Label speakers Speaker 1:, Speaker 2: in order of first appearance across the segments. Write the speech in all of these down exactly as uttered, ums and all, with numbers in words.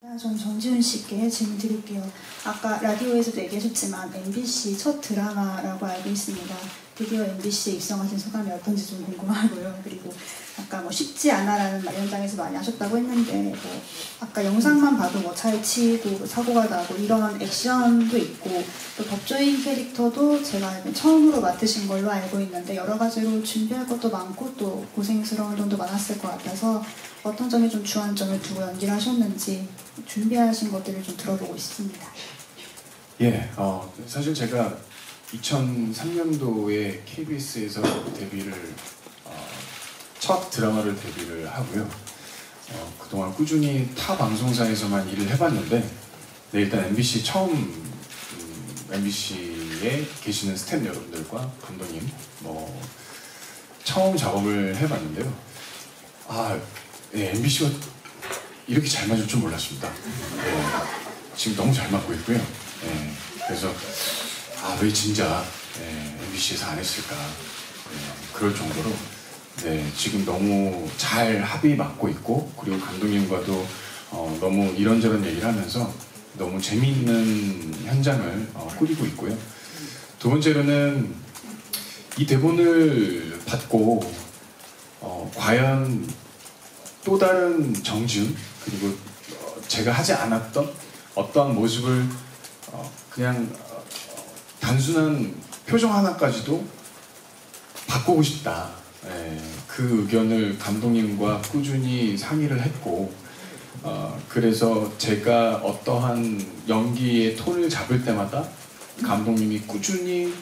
Speaker 1: 좀 정지훈 씨께 질문 드릴게요. 아까 라디오에서도 얘기하셨지만 엠비씨 첫 드라마라고 알고 있습니다. 드디어 엠비씨에 입성하신 소감이 어떤지 좀 궁금하고요. 그리고 아까 뭐 쉽지 않아라는 말 현장에서 많이 하셨다고 했는데 뭐 아까 영상만 봐도 뭐 차에 치이고 사고가 나고 이런 액션도 있고 또 법조인 캐릭터도 제가 처음으로 맡으신 걸로 알고 있는데 여러 가지로 준비할 것도 많고 또 고생스러운 점도 많았을 것 같아서 어떤 점에 좀 주안점을 두고 연기를 하셨는지 준비하신 것들을 좀 들어보고 싶습니다.
Speaker 2: 예, 어, 사실 제가 이천삼 년도에 케이비에스에서 데뷔를 어, 첫 드라마를 데뷔를 하고요. 어, 그동안 꾸준히 타 방송사에서만 일을 해봤는데 네, 일단 엠비씨 처음 음, 엠비씨에 계시는 스태프 여러분들과 감독님 뭐 처음 작업을 해봤는데요. 아, 네, 엠비씨가 이렇게 잘 맞을 줄 몰랐습니다. 네, 지금 너무 잘 맞고 있고요. 네, 그래서 아, 왜 진짜 네, 엠비씨에서 안 했을까 네, 그럴 정도로 네, 지금 너무 잘 합이 맞고 있고 그리고 감독님과도 어, 너무 이런저런 얘기를 하면서 너무 재미있는 현장을 어, 꾸리고 있고요. 두 번째로는 이 대본을 받고 어, 과연 또 다른 정지훈 그리고 어, 제가 하지 않았던 어떠한 모습을 어, 그냥 어, 단순한 표정 하나까지도 바꾸고 싶다. 예, 그 의견을 감독님과 꾸준히 상의를 했고 어, 그래서 제가 어떠한 연기의 톤을 잡을 때마다 감독님이 꾸준히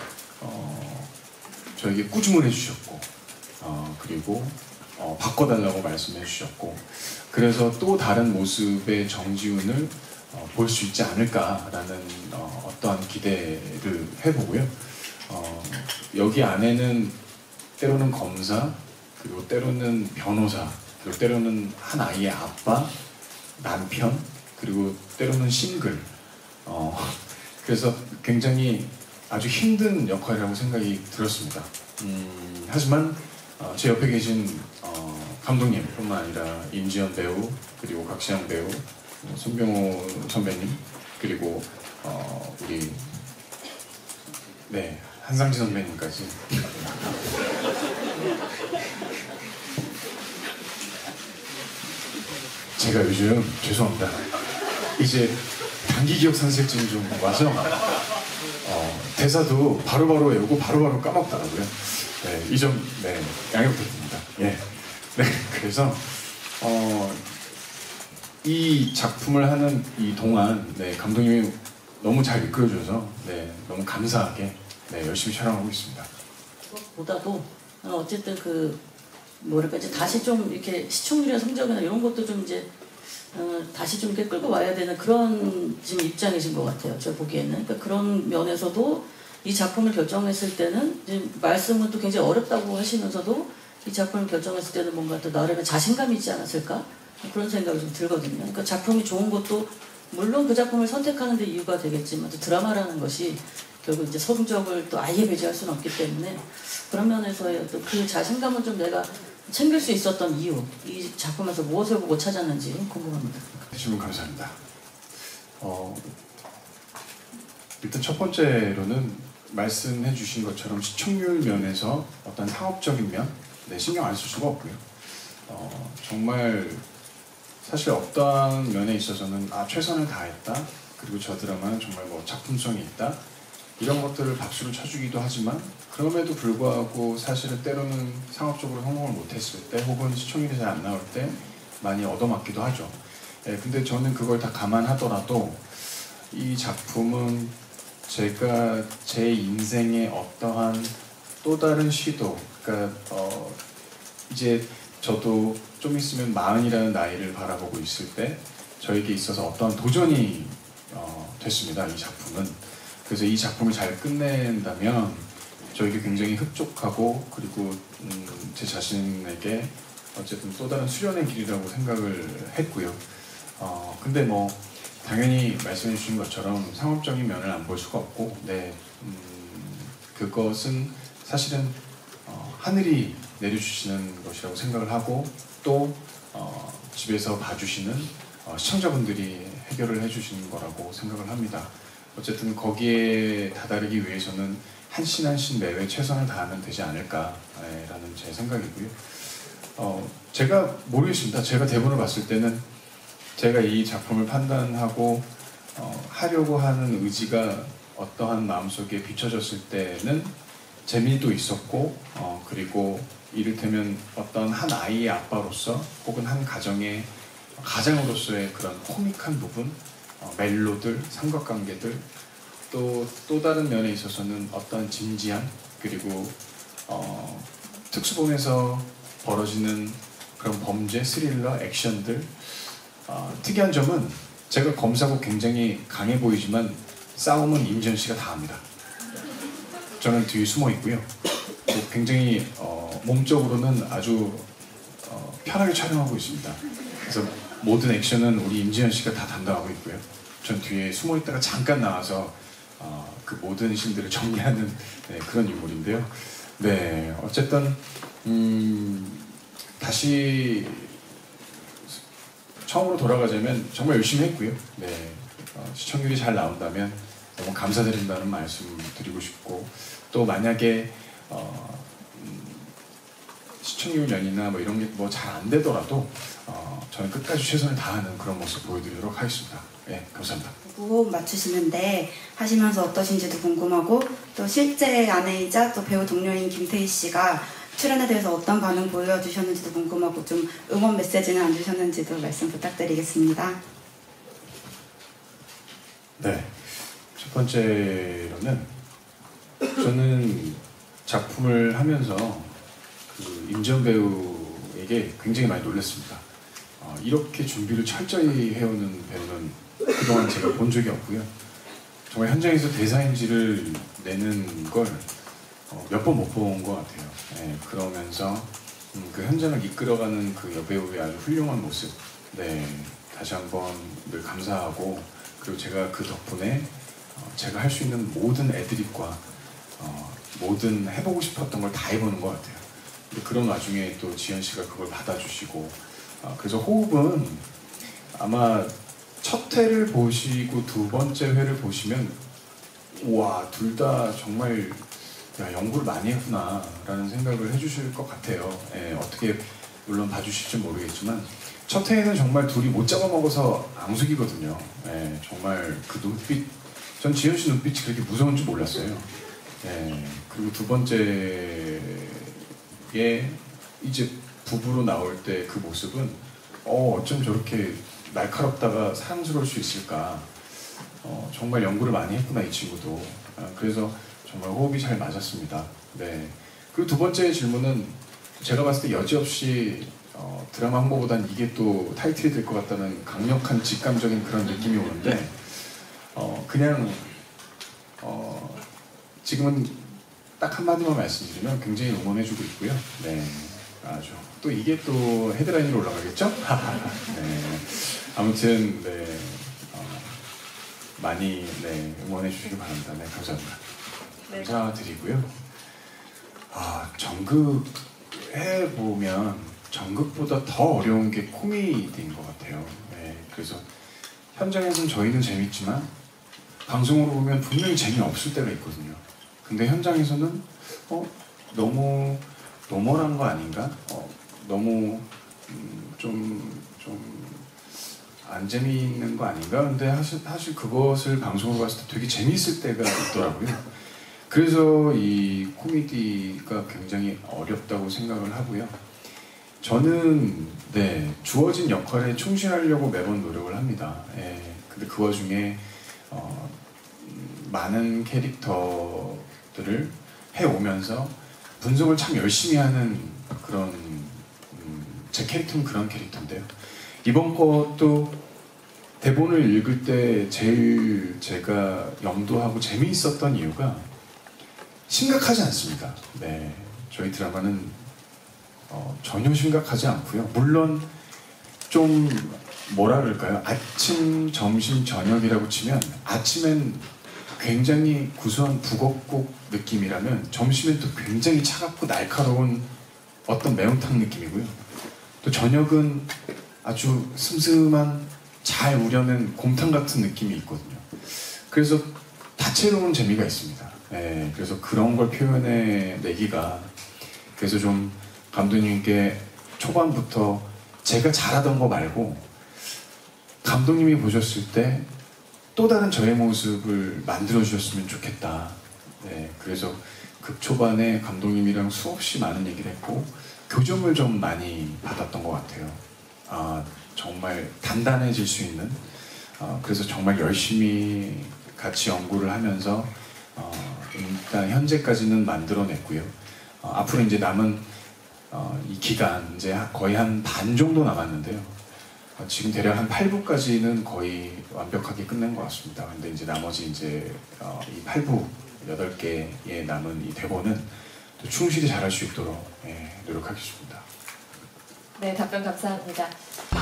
Speaker 2: 어, 저에게 꾸중을 해주셨고 어, 그리고 어, 바꿔달라고 말씀해 주셨고 그래서 또 다른 모습의 정지훈을 어, 볼 수 있지 않을까라는 어, 어떠한 기대를 해보고요. 어, 여기 안에는 때로는 검사, 그리고 때로는 변호사, 그리고 때로는 한 아이의 아빠, 남편, 그리고 때로는 싱글 어, 그래서 굉장히 아주 힘든 역할이라고 생각이 들었습니다. 음, 하지만 어, 제 옆에 계신 어, 감독님뿐만 아니라 임지연 배우, 그리고 각시영 배우, 어, 손병호 선배님, 그리고 어, 우리 네 한상지 선배님까지 제가 요즘 죄송합니다. 이제 단기 기억 상실증이 좀 와서 어, 대사도 바로바로 외우고 바로바로 까먹더라고요. 네, 이 점 네, 양해 부탁드립니다. 예. 네, 그래서 어, 이 작품을 하는 이 동안 네, 감독님이 너무 잘 이끌어줘서 네, 너무 감사하게 네, 열심히 촬영하고 있습니다.
Speaker 3: 보다도 어쨌든 그 뭐랄까 이제 다시 좀 이렇게 시청률이나 성적이나 이런 것도 좀 이제 어, 다시 좀 이렇게 끌고 와야 되는 그런 지금 입장이신 것 같아요. 제가 보기에는 그러니까 그런 면에서도 이 작품을 결정했을 때는 이제 말씀은 또 굉장히 어렵다고 하시면서도 이 작품을 결정했을 때는 뭔가 또 나름의 자신감이 있지 않았을까 그런 생각이 좀 들거든요. 그러니까 작품이 좋은 것도 물론 그 작품을 선택하는 데 이유가 되겠지만 또 드라마라는 것이 결국 이제 성적을 또 아예 배제할 수는 없기 때문에 그런 면에서의 또 그 자신감을 좀 내가 챙길 수 있었던 이유, 이 작품에서 무엇을 보고 찾았는지 궁금합니다.
Speaker 2: 질문 감사합니다. 어, 일단 첫 번째로는 말씀해 주신 것처럼 시청률 면에서 어떤 상업적인 면 네, 신경 안 쓸 수가 없고요. 어, 정말 사실 어떠한 면에 있어서는 아 최선을 다했다 그리고 저 드라마는 정말 뭐 작품성이 있다 이런 것들을 박수를 쳐주기도 하지만 그럼에도 불구하고 사실은 때로는 상업적으로 성공을 못했을 때 혹은 시청률이 잘 안 나올 때 많이 얻어맞기도 하죠. 예, 근데 저는 그걸 다 감안하더라도 이 작품은 제가 제 인생의 어떠한 또 다른 시도 그러니까 어, 이제 저도 좀 있으면 마흔이라는 나이를 바라보고 있을 때 저에게 있어서 어떠한 도전이 어, 됐습니다. 이 작품은. 그래서 이 작품을 잘 끝낸다면 저에게 굉장히 흡족하고 그리고 음, 제 자신에게 어쨌든 또 다른 수련의 길이라고 생각을 했고요. 어, 근데 뭐 당연히 말씀해 주신 것처럼 상업적인 면을 안 볼 수가 없고 네, 음, 그것은 사실은 어, 하늘이 내려주시는 것이라고 생각을 하고 또 어, 집에서 봐주시는 어, 시청자분들이 해결을 해주시는 거라고 생각을 합니다. 어쨌든 거기에 다다르기 위해서는 한 씬 한 씬 매회 최선을 다하면 되지 않을까라는 제 생각이고요. 어, 제가 모르겠습니다. 제가 대본을 봤을 때는 제가 이 작품을 판단하고 어, 하려고 하는 의지가 어떠한 마음속에 비춰졌을 때는 재미도 있었고 어, 그리고 이를테면 어떤 한 아이의 아빠로서 혹은 한 가정의 가장으로서의 그런 코믹한 부분, 어, 멜로들, 삼각관계들, 또, 또 다른 면에 있어서는 어떤 진지한 그리고 어, 특수본에서 벌어지는 그런 범죄, 스릴러, 액션들, 어, 특이한 점은 제가 검사고 굉장히 강해 보이지만 싸움은 임지연 씨가 다 합니다. 저는 뒤에 숨어 있고요. 굉장히 어, 몸적으로는 아주 어, 편하게 촬영하고 있습니다. 그래서 모든 액션은 우리 임지연 씨가 다 담당하고 있고요. 전 뒤에 숨어 있다가 잠깐 나와서 어, 그 모든 신들을 정리하는 네, 그런 인물인데요. 네, 어쨌든 음, 다시 처음으로 돌아가자면 정말 열심히 했고요. 네, 어, 시청률이 잘 나온다면 너무 감사드린다는 말씀 드리고 싶고, 또 만약에 어, 음, 시청률 연이나 뭐 이런 게 뭐 잘 안 되더라도 어, 저는 끝까지 최선을 다하는 그런 모습 보여드리도록 하겠습니다. 네, 감사합니다.
Speaker 4: 호흡 맞추시는데 하시면서 어떠신지도 궁금하고, 또 실제 아내이자 또 배우 동료인 김태희 씨가 출연에 대해서 어떤 반응 보여주셨는지도 궁금하고, 좀 응원 메시지는 안 주셨는지도 말씀 부탁드리겠습니다.
Speaker 2: 네, 첫 번째로는 저는 작품을 하면서 그 임지연 배우에게 굉장히 많이 놀랐습니다. 어, 이렇게 준비를 철저히 해오는 배우는 그동안 제가 본 적이 없고요. 정말 현장에서 대사인지를 내는 걸 어, 몇 번 못 본 것 같아요. 네, 그러면서 음, 그 현장을 이끌어가는 그 여배우의 아주 훌륭한 모습, 네, 다시 한번 늘 감사하고, 그리고 제가 그 덕분에 어, 제가 할 수 있는 모든 애드립과 어, 모든 해보고 싶었던 걸 다 해보는 것 같아요. 근데 그런 와중에 또 지연 씨가 그걸 받아주시고, 어, 그래서 호흡은 아마 첫 회를 보시고 두 번째 회를 보시면 우와, 둘 다 정말 야, 연구를 많이 했구나 라는 생각을 해주실 것 같아요. 예, 어떻게 물론 봐주실지 모르겠지만 첫 회에는 정말 둘이 못 잡아먹어서 앙숙이거든요. 예, 정말 그 눈빛, 전 지연 씨 눈빛이 그렇게 무서운 줄 몰랐어요. 예, 그리고 두 번째에 이제 부부로 나올 때 그 모습은 어, 어쩜 저렇게 날카롭다가 사랑스러울 수 있을까. 어, 정말 연구를 많이 했구나 이 친구도. 아, 그래서 정말 호흡이 잘 맞았습니다. 네. 그리고 두 번째 질문은 제가 봤을 때 여지없이 어, 드라마 홍보보단 이게 또 타이틀이 될 것 같다는 강력한 직감적인 그런 느낌이 오는데 어, 그냥 어, 지금은 딱 한마디만 말씀드리면 굉장히 응원해주고 있고요. 네, 아주 또 이게 또 헤드라인으로 올라가겠죠? 네. 아무튼 네, 어, 많이 네, 응원해주시기 바랍니다. 네, 감사합니다. 네. 감사드리고요. 아, 정극 해보면 정극보다 더 어려운 게 코미디인 것 같아요. 네, 그래서 현장에서는 저희는 재밌지만 방송으로 보면 분명히 재미없을 때가 있거든요. 근데 현장에서는 어, 너무 노멀한 거 아닌가? 어, 너무 음, 좀, 좀 안 재미있는 거 아닌가? 근데 사실, 사실 그것을 방송으로 봤을 때 되게 재미있을 때가 있더라고요. 그래서 이 코미디가 굉장히 어렵다고 생각을 하고요. 저는 네, 주어진 역할에 충실하려고 매번 노력을 합니다. 예, 근데 그 와중에 어, 많은 캐릭터들을 해오면서 분석을 참 열심히 하는 그런 음, 제 캐릭터는 그런 캐릭터인데요. 이번 것도 대본을 읽을 때 제일 제가 염두하고 재미있었던 이유가 심각하지 않습니다. 네, 저희 드라마는 어, 전혀 심각하지 않고요. 물론 좀 뭐라 그럴까요? 아침, 점심, 저녁이라고 치면 아침엔 굉장히 구수한 북엇국 느낌이라면 점심엔 또 굉장히 차갑고 날카로운 어떤 매운탕 느낌이고요. 또 저녁은 아주 슴슴한 잘 우려낸 곰탕 같은 느낌이 있거든요. 그래서 다채로운 재미가 있습니다. 예, 그래서 그런 걸 표현해 내기가 그래서 좀 감독님께 초반부터 제가 잘하던 거 말고 감독님이 보셨을 때 또 다른 저의 모습을 만들어 주셨으면 좋겠다. 네, 그래서 극 초반에 감독님이랑 수없이 많은 얘기를 했고 교정을 좀 많이 받았던 것 같아요. 아, 정말 단단해질 수 있는 어, 그래서 정말 열심히 같이 연구를 하면서 어, 일단 현재까지는 만들어냈고요. 어, 앞으로 이제 남은 어, 이 기간 이제 거의 한 반 정도 남았는데요. 어, 지금 대략 한 팔 부까지는 거의 완벽하게 끝낸 것 같습니다. 근데 이제 나머지 이제 어, 이 팔 부 여덟 개의 남은 이 대본은 또 충실히 잘할 수 있도록 예, 노력하겠습니다.
Speaker 5: 네, 답변 감사합니다.